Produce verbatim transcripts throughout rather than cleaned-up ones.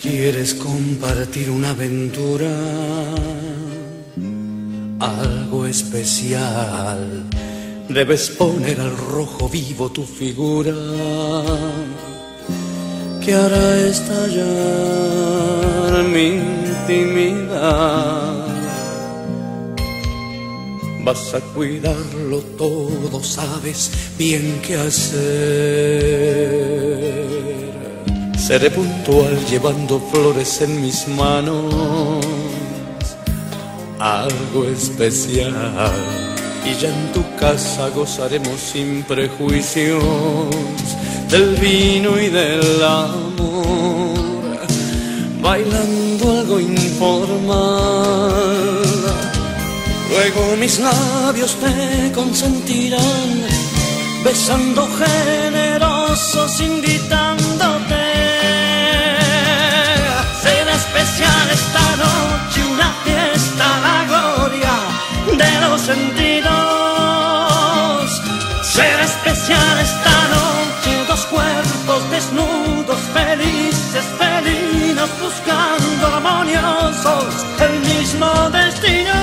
¿Quieres compartir una aventura? Algo especial. Debes poner al rojo vivo tu figura, que hará estallar mi intimidad. Vas a cuidarlo todo, sabes bien qué hacer. Seré puntual llevando flores en mis manos, algo especial. Y ya en tu casa gozaremos sin prejuicios del vino y del amor, bailando algo informal. Luego mis labios te consentirán, besando generosos, invitándote. Será especial esta noche, una fiesta, la gloria de los sentidos. Será especial esta noche, dos cuerpos desnudos, felices, felinos, buscando armoniosos el mismo destino.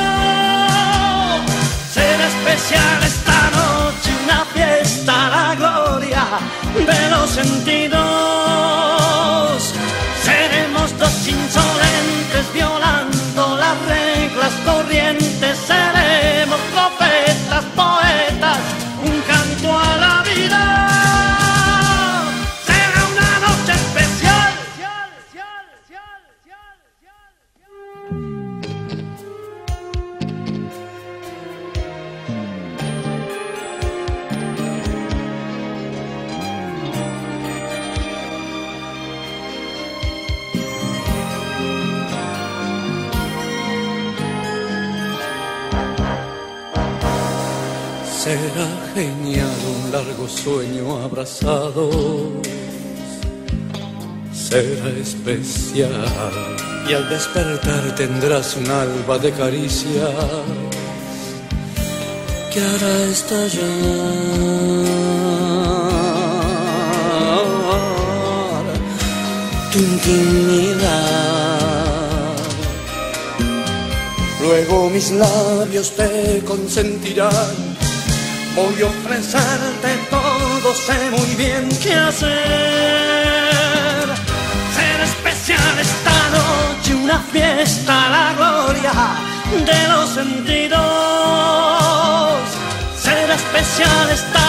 Será especial esta noche, una fiesta, la gloria de los sentidos. Seremos dos insolentes violando las reglas corrientes. Seremos profetas, poetas, un canto a la vida. Será una noche especial. Será genial un largo sueño abrazados. Será especial y al despertar tendrás un alba de caricias que hará estallar tu intimidad. Luego mis labios te consentirán. Voy a ofrecerte todo, sé muy bien qué hacer. Será especial esta noche, una fiesta, la gloria de los sentidos. Será especial esta